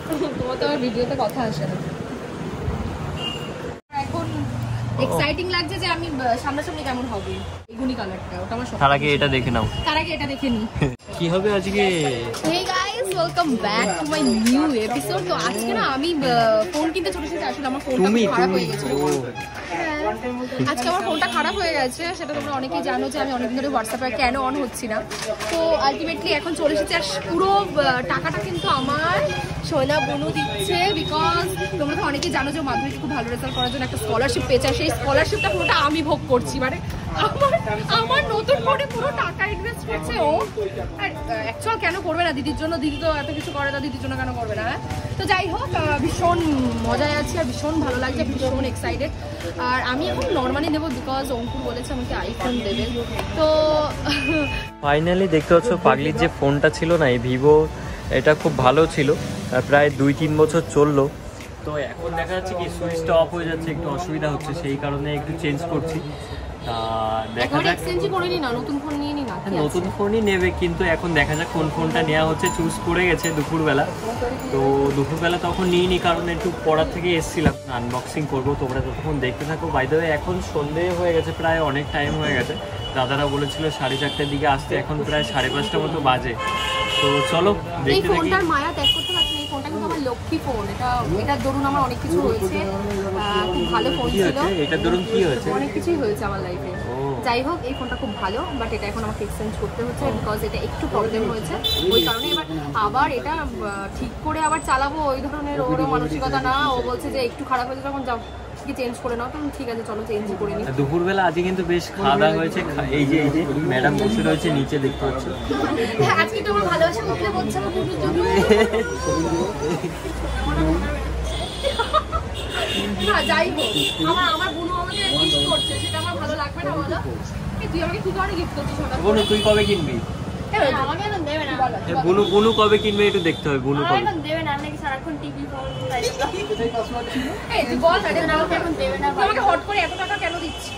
তোমার তো আমার ভিডিওতে কথা আসে না। এখন এক্সাইটিং লাগছে যে আমি সামনাসামনি কেমন হবে। বেগুনি কালারটা ওটা আমার সব। তার আগে এটা দেখে নাও। তার আগে এটা দেখে নি কি হবে আজকে। Hey guys, welcome back to my new episode. তো আজকে না আমি ফোন কিনতে চলে এসেছি। আসলে আমার ফোনটা খারাপ হয়ে গেছিল। আজকে আমার ফোনটা খারাপ হয়ে গেছে, সেটা তোমরা অনেকেই জানো যে আমি অনেকদিন ধরে হোয়াটসঅ্যাপে কেন অন হচ্ছি না। তো আলটিমেটলি এখন চলে এসেছে, আর পুরো টাকাটা কিন্তু আমার সোনা বনু দিচ্ছে। বিকজ তোমরা তো অনেকেই জানো যে মাধ্যমিকে খুব ভালো রেজাল্ট করার জন্য একটা স্কলারশিপ পেয়েছে, সেই স্কলারশিপটা পুরোটা আমি ভোগ করছি। মানে আমার নতুন ফোনে পুরো টাকা ইনভেস্ট করছে ও। আর অ্যাকচুয়াল কেন করবে না দিদির জন্য? দিদি তো এত কিছু করে, না দিদির জন্য কেন করবে না? তো যাই হোক, ভীষণ মজায় আছি আর ভীষণ ভালো লাগছে, ভীষণ এক্সাইটেড। আর আমি এখন নর্মালি নেবো বিকজ অঙ্কুর বলেছে আমাকে আইফোন দেবে। তো ফাইনালি দেখতে পাচ্ছ পাগলির যে ফোনটা ছিল না, এই ভিভো, এটা খুব ভালো ছিল, প্রায় 2-3 বছর চললো। তো এখন দেখা যাচ্ছে কি সুইচটা অফ হয়ে যাচ্ছে, একটু অসুবিধা হচ্ছে, সেই কারণে একটু চেঞ্জ করছি। দেখা যাক, নতুন ফোনই নেবে, কিন্তু এখন দেখা যাক কোন ফোনটা নেওয়া হচ্ছে। চুজ করে গেছে দুপুরবেলা, তো দুপুরবেলা তখন নিইনি কারণ একটু পড়ার থেকে এসেছিলাম, আনবক্সিং করবো, তোমরা তখন দেখতে থাকো। বাই দ্য ওয়ে এখন সন্ধে হয়ে গেছে, প্রায় অনেক টাইম হয়ে গেছে। দাদারা বলেছিল 4:30টার দিকে আসতে, এখন প্রায় 5:30 মতো বাজে। তো চলো দেখতে থাকি। মায়া ত্যাগ করতে পারছি না, এই ফোনটা কিন্তু আমার লক্ষ্মী ফোন। এটার দরুন আমার অনেক কিছু হয়েছে, খুব ভালো ফোন ছিল। এটার দরুন কি হয়েছে? অনেক কিছুই হয়েছে আমার লাইফে। যাই হোক, এই ফোনটা খুব ভালো, বাট এটা এখন আমাকে এক্সচেঞ্জ করতে হচ্ছে বিকজ এটা একটু প্রবলেম হয়েছে। ওই কারণে এবার আবার এটা ঠিক করে আবার চালাবো, ওই ধরনের ওরও মানসিকতা না। ও বলছে যে একটু খারাপ হয়েছে তখন যাও চেঞ্জ করে নাও। তখন ঠিক আছে, চলো চেঞ্জ করে নিই। দুপুরবেলা আজকে কিন্তু বেশ খাওয়া দাওয়া হয়েছে। এই যে ম্যাডাম বসে রয়েছে নিচে, দেখতে পাচ্ছ। হ্যাঁ, আজকে তোমার ভালোবাসা করতে বলছে আমার পুজোর জন্য। যাই হোক, আমার বোনও আমাকে গিফট করছে, সেটা আমার ভালো লাগবে না বলো? তুই আমাকে কি কারণে গিফট করছিস? বোনু তুই কবে কিনবি? আমাকে এখন দেবে না। বুনু কবে কিনবে একটু দেখতে হবে। বুনু কবে দেবে না, নাকি সারাক্ষণ টিভি ফোন এই তুই বল না, আমাকে এখন দেবে না। আমাকে হট করে এত টাকা কেন দিচ্ছিস?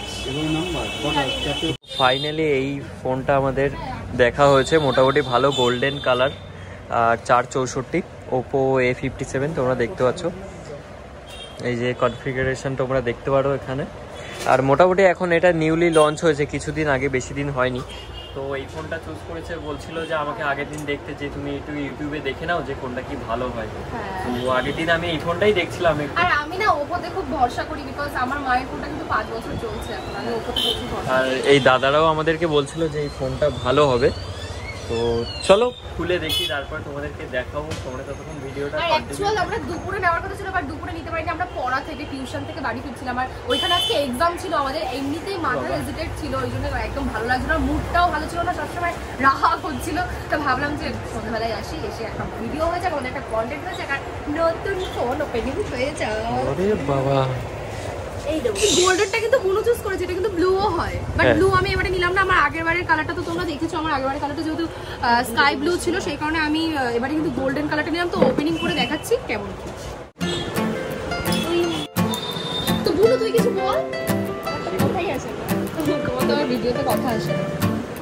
ফাইনালি এই ফোনটা আমাদের দেখা হয়েছে, মোটামুটি ভালো গোল্ডেন কালার, আর 464 ওপো A57 তোমরা দেখতে পাচ্ছ। এই যে কনফিগারেশন তোমরা দেখতে পারো এখানে। আর মোটামুটি এখন এটা নিউলি লঞ্চ হয়েছে কিছুদিন আগে, বেশি দিন হয়নি। তো এই ফোনটা চুজ করেছে, বলছিল যে আমাকে আগের দিন দেখতে, যে তুমি একটু ইউটিউবে দেখে নাও যে কোনটা কি ভালো হয়। তো আগের দিন আমি এই ফোনটাই দেখছিলাম। আর আমি না ওপোতে খুব ভরসা করি বিকজ আমার মায়ের ফোনটা কিন্তু 5 বছর চলছে এখন। আমি ওপোতে প্রচুর ভরসা। আর এই দাদারাও আমাদেরকে বলছিল যে এই ফোনটা ভালো হবে। তো চলো খুলে দেখি, তারপর তোমাদেরকে দেখাবো। তোমরা ততক্ষণ ভিডিওটা অ্যাকচুয়াল আমরা দুপুরে নেওয়ার কথা ছিল, বাট দুপুরে নিতে পারিনি। আমরা পড়া থেকে টিউশন থেকে বাড়ি ফিরছিলাম, আর ওইখানে আজকে এক্সাম ছিল আমাদের। এমনিতেই মাথা হেজিটেট ছিল, ওই জন্য একদম ভালো লাগছিল না, মুডটাও ভালো ছিল না, সবসময় রাহা হচ্ছিল। তো ভাবলাম যে সন্ধ্যাবেলায় আসি, এসে একটা ভিডিও হয়ে যাক, আমাদের একটা কন্টেন্ট হয়ে যাক, আর নতুন ফোন ওপেনিং হয়ে যাক। আরে বাবা, এই গোল্ডেনটা কিন্তু বুনু চুজ করেছে, এটা কিন্তু ব্লুও হয়, বাট ব্লু আমি এবারে নিলাম না। আমার আগের বারের কালারটা তো তোমরা দেখেছো, আমার আগের বারের কালারটা যেহেতু স্কাই ব্লু ছিল, সেই কারণে আমি এবারে কিন্তু গোল্ডেন কালারটা নিলাম। তো ওপেনিং করে দেখাচ্ছি কেমন কি। তো বুনু তুই কিছু বল। কথাই আসে না, তোমার তো আমার ভিডিওতে কথা আসে না।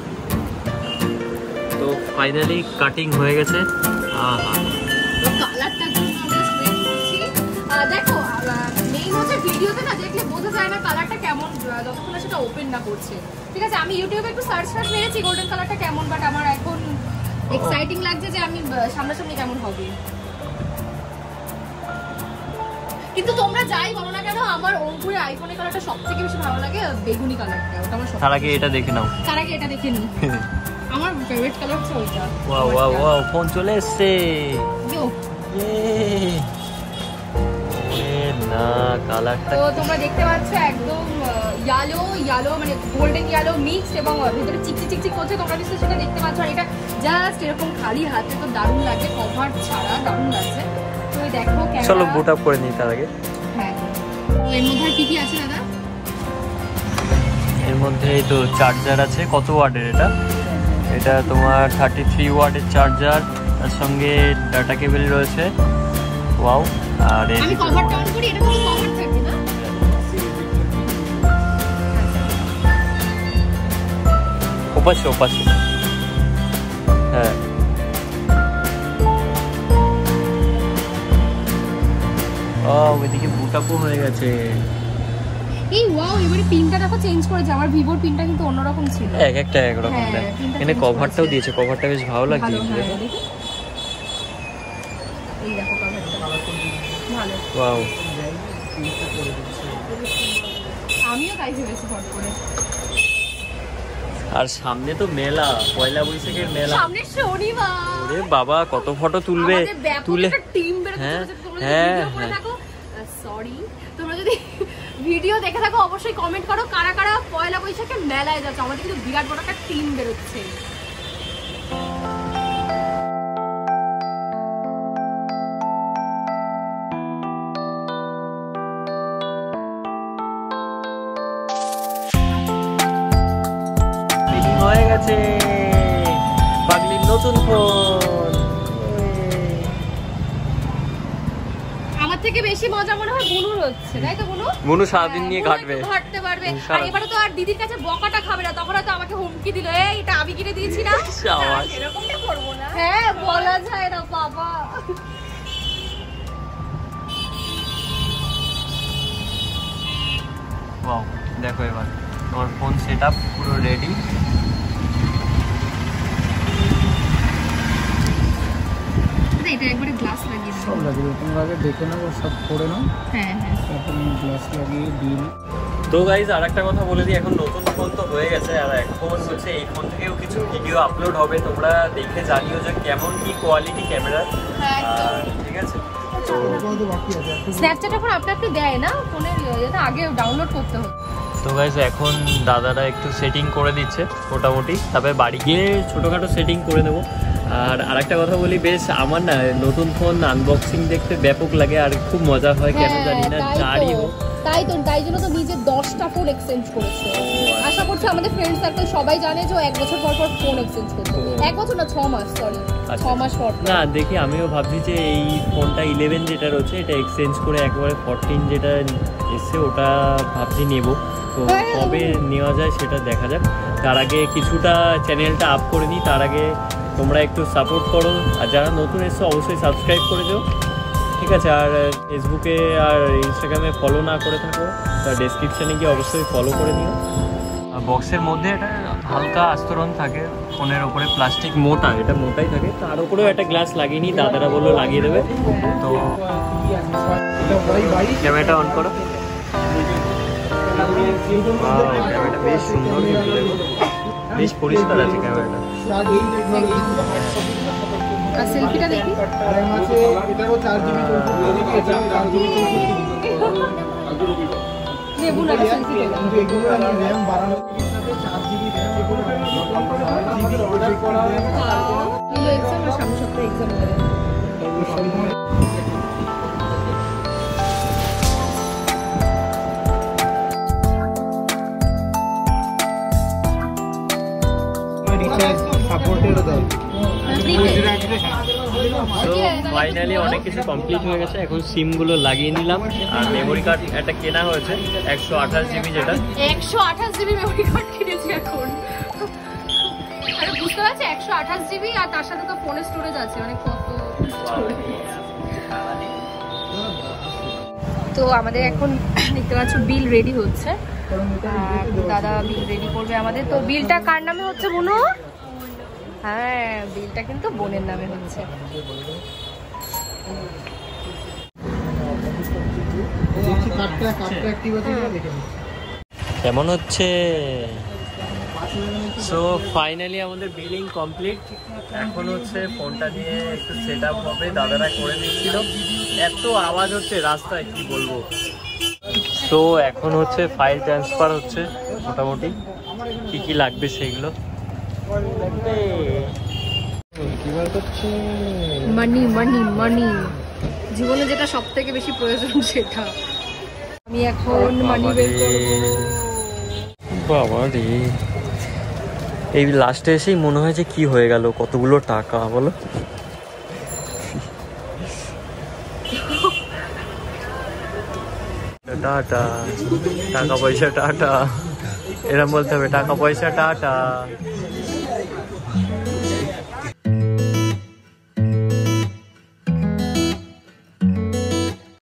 তো ফাইনালি কাটিং হয়ে গেছে। কালারটা আমরা স্প্রেড করছি। দেখো মেইন হচ্ছে ভিডিওতে না দেখলে বোঝা যায় না কালারটা কেমন যতক্ষণ না সেটা ওপেন না করছে। ঠিক আছে, আমি ইউটিউবে একটু সার্চ মেরেছি গোল্ডেন কালারটা কেমন, বাট আমার এখন এক্সাইটিং লাগছে যে আমি সামনাসামনি কেমন হবে। কিন্তু তোমরা যাই বলো না কেন, আমার অঙ্কুরের আইফোনের কালারটা সবথেকে বেশি ভালো লাগে, বেগুনি কালারটা। ওটা আমার তার আগে এটা দেখে নাও। তার আগে এটা দেখে নি। আমার ফেভারিট কালার হচ্ছে ওইটা। ওয়াও ওয়াও ওয়াও, ফোন চলে এসেছে। না কালারটা তো তোমরা দেখতে পাচ্ছ একদম ইয়েলো মানে গোল্ডেন ইয়েলো মিক্স, এবং ভিতরে চিকচিক করছে, তোমরা নিশ্চয়ই সেটা দেখতে পাচ্ছ। আর এটা জাস্ট এরকম খালি হাতে তো দারুণ লাগছে, কভার ছাড়া দারুণ লাগছে। তুমি দেখো ক্যামেরা। চলো বুট আপ করে নিই তার আগে। হ্যাঁ, এর মধ্যে কি কি আছে দাদা? এর মধ্যে এই তো চার্জার আছে। কত ওয়াটের এটা? এটা তোমার 33 ওয়াটের চার্জার, তার সঙ্গে ডাটা কেবল রয়েছে। ওয়াও। আর আমি কভারটা অন করি, এটা কোনো কভার থাকবে না? ওপাশে হ্যাঁ। ওয়াও, এদিকে বুটাপও হয়ে গেছে। এই ওয়াও, এবারে পিনটা দেখো চেঞ্জ করেছে। আমার ভিভোর পিনটা কিন্তু অন্যরকম ছিল, এক একটা একরকম। এখানে কভারটাও দিয়েছে, কভারটা বেশ ভালো লাগছে। এই দেখো কভারটা ভালো। ওয়াও, আমিও তাই ভেবেছি ফট করে। আর সামনে তো মেলা, পয়লা বৈশাখের মেলা, সামনে শনিবার। ওরে বাবা, কত ফটো তুলবে, তুলে টিম বের হচ্ছে। সরি, তোমরা যদি ভিডিও দেখে থাকো অবশ্যই কমেন্ট করো কারা কারা পয়লা বৈশাখে মেলায় যাচ্ছে। আমাদের কিন্তু বিরাট বড় একটা টিম বেরোচ্ছে। হয়ে গেছে পাগলির নতুন ফোন। আমার থেকে বেশি মজা মনে হয় বুনুর হচ্ছে, তাই তো বুনু? বুনু সারাদিন নিয়ে কাটবে, কাটতে পারবে। আর এবারে তো আর দিদির কাছে বকাটা খাবে না, তখন তো আমাকে হুমকি দিল, এই এটা আমি কিনে দিয়েছি না, এরকমটা করবো না। হ্যাঁ, বলা যায় না বাবা। ওয়াও, দেখো এবার তোমার ফোন সেটআপ পুরো রেডি। এটা একবারে গ্লাস লাগিয়ে দাও। সব লাগিয়ে তোমরা আগে দেখে নাও, সব করে নাও। হ্যাঁ হ্যাঁ, তারপর গ্লাস লাগিয়ে দিন। তো গাইজ আরেকটা কথা বলে দিই, এখন নতুন ফোন তো হয়ে গেছে, আর এখন হচ্ছে এই ফোন থেকেও কিছু ভিডিও আপলোড হবে। তোমরা দেখে জানিও যে কেমন কি কোয়ালিটি ক্যামেরা। ঠিক আছে, তো স্ন্যাপচ্যাট এখন আপনি আপনি দেয় না ফোনের, এটা আগে ডাউনলোড করতে হবে। তো গাইজ এখন দাদারা একটু সেটিং করে দিচ্ছে মোটামুটি, তারপরে বাড়ি গিয়ে ছোটোখাটো সেটিং করে দেবো। আর আরেকটা কথা বলি, বেশ আমার না নতুন ফোন আনবক্সিং দেখতে ব্যাপক লাগে, আর খুব মজা হয় কেন জানি না, যারই হোক। তাই জন্য তো নিজে 10টা ফোন এক্সচেঞ্জ করেছে। আশা করছি আমাদের ফ্রেন্ড সার্কেল সবাই জানে যে 1 বছর পর পর ফোন এক্সচেঞ্জ করছে। 1 বছর না, 6 মাস, সরি 6 মাস পর। না দেখি, আমিও ভাবছি যে এই ফোনটা 11 যেটা রয়েছে এটা এক্সচেঞ্জ করে একেবারে 14 যেটা এসছে ওটা ভাবছি নেব। তো কবে নেওয়া যায় সেটা দেখা যাক। তার আগে কিছুটা চ্যানেলটা আপ করে নিই, তার আগে তোমরা একটু সাপোর্ট করো, আর যারা নতুন এসছো অবশ্যই সাবস্ক্রাইব করে দিও, ঠিক আছে? আর ফেসবুকে আর ইনস্টাগ্রামে ফলো না করে থাকো তা ডেসক্রিপশানে গিয়ে অবশ্যই ফলো করে নিও। বক্সের মধ্যে এটা হালকা আস্তরণ থাকে, ফোনের ওপরে প্লাস্টিক মোটা, এটা মোটাই থাকে, তার উপরেও একটা গ্লাস লাগিয়ে নিই, দাদারা বললো লাগিয়ে দেবে। তো ক্যামেরাটা অন করো। ক্যামেরাটা বেশ সুন্দর, বেশ পরিষ্কার আছে ক্যামেরাটা। আর সেলফিটা দেখি, দেবো না সেলফি দেবো। এক্সাম আর সামনের সপ্তাহে এক্সাম হবে। ফাইনালি অনেক কিছু কমপ্লিট হয়ে গেছে, এখন সিমগুলো লাগিয়ে নিলাম। আর মেমোরি কার্ড একটা কেনা হয়েছে 128 জিবি, যেটা 128 জিবি মেমোরি কার্ড কিনেছি এখন। আরে বুঝতে পারছি 128 জিবি, আর তার সাথে তো ফোনের স্টোরেজ আছে অনেক, কত তো আমাদের এখন দেখতে পাচ্ছ বিল রেডি হচ্ছে। দাদা বিল রেডি করবে আমাদের। তো বিলটা কার নামে হচ্ছে বুনু? হ্যাঁ, বিলটা কিন্তু বোনের নামে হচ্ছে। কেমন হচ্ছে? সো ফাইনালি আমাদের বিলিং কমপ্লিট। এখন হচ্ছে ফোনটা নিয়ে একটু সেট আপ হবে, দাদারা করে দিচ্ছিল। এত আওয়াজ হচ্ছে রাস্তায়, কি বলবো। সো এখন হচ্ছে ফাইল ট্রান্সফার হচ্ছে, মোটামুটি কি কি লাগবে সেগুলো। মানি মানি মানি, জীবনে যেটা সব থেকে বেশি প্রয়োজন সেটা। আমি এখন মানি বের করব। বাবা রে, এই লাস্টে এসেই মনে হয় যে কি হয়ে গেল, কতগুলো টাকা বলো। টাটা, টাকা পয়সা টাটা, এরম বলতে হবে, টাকা পয়সা টাটা।